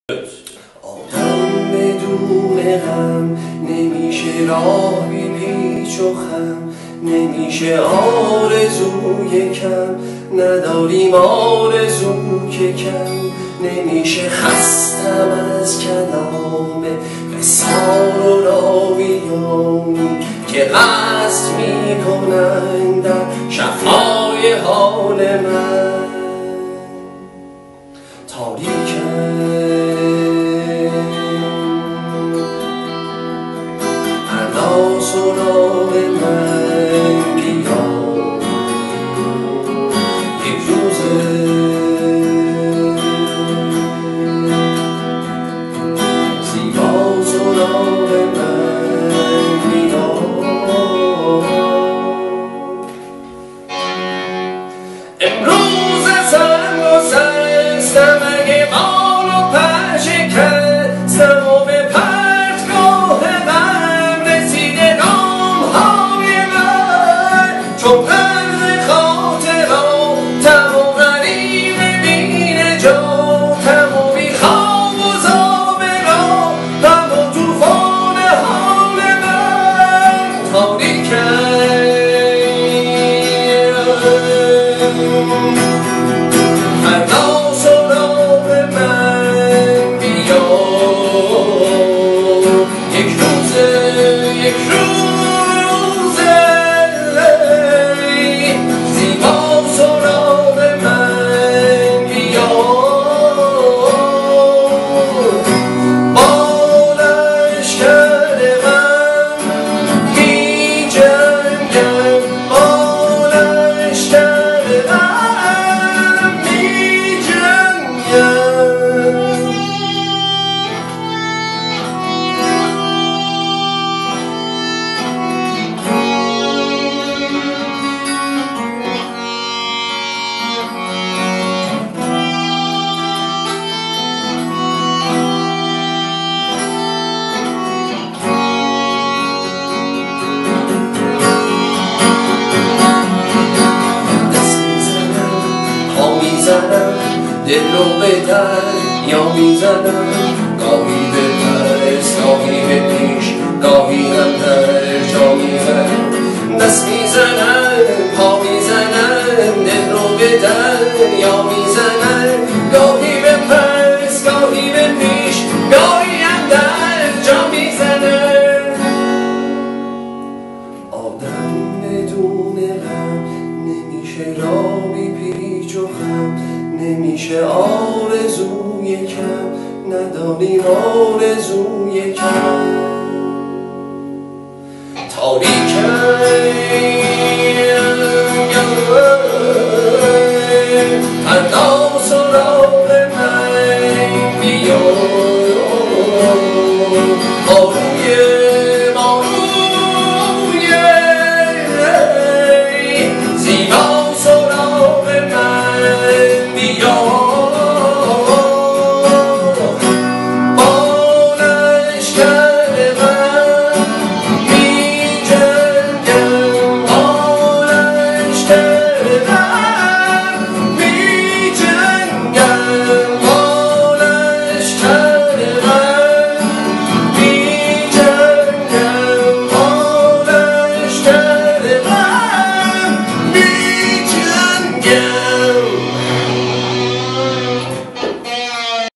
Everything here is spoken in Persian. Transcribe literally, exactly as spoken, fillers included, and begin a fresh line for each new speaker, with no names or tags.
آدم بدون غم نمیشه، راه بی پیچ و خم نمیشه، آرزوی کم نداریم آرزو که کم نمیشه، خستم از کلام قصار و راویانی که قصد میکنن در شفای حال من. تاریکم فردا سراغ من بیا، یک روزه زیبا سراغ من بیا. امروز ازم گسستم اگه بال و پر شکستم و به پرتگاه غم رسیده گام‌های من، چون قرض خاطرات تمام غریب بین جا، تمام بیخواب و زاب را تمام توفان حال من. تاریکم فردا سراغ من بیا، یک روزه یک روزه زیبا سراغ من بیا. با لشکر غم می جنگم، با لشکر غم می جنگم. دل رو به دریا میزنم، گاهی به پس گاهی به پیش گاهی هم در جا میزنم، دست میزنم پا میزنم، دل رو به دریا میزنم، گاهی به پس گاهی به پیش گاهی هم در جا میزنم. آدم بدون غم نمیشه، راه بی پیچ و خم نمیشه، آرزوی کم نداریم آرزوی کم. تاریکم فردا سراغ من بیا.